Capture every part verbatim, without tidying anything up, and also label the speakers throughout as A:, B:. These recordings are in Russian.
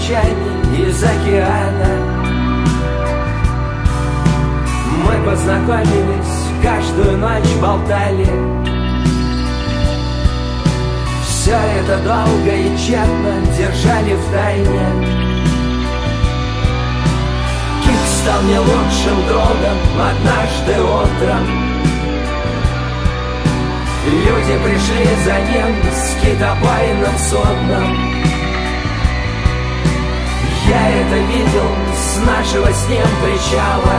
A: молчании из океана. Мы познакомились, каждую ночь болтали. Все это долго и тщетно держали в тайне. Кит стал мне лучшим другом однажды утром. Люди пришли за ним с китобойным судном. Я это видел с нашего с ним причала.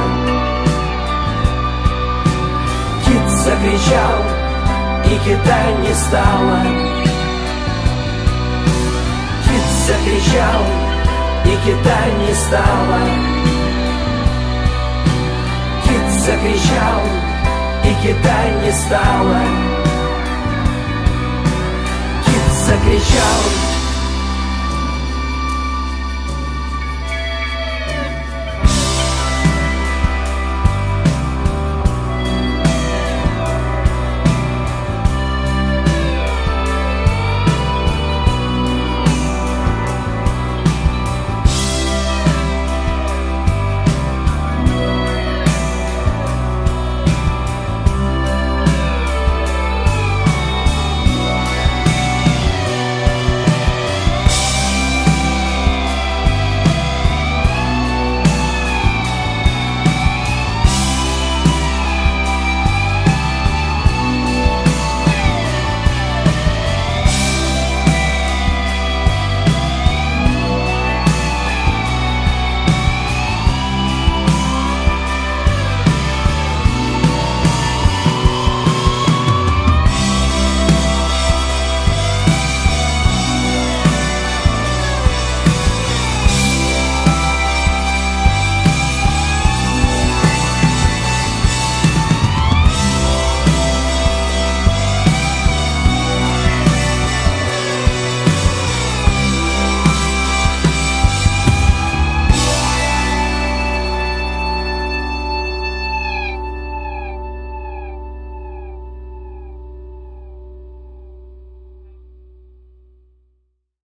A: Кит закричал, и кита не стало. Кит закричал, и кита не стало. Кит закричал, и кита не стало. Кит закричал,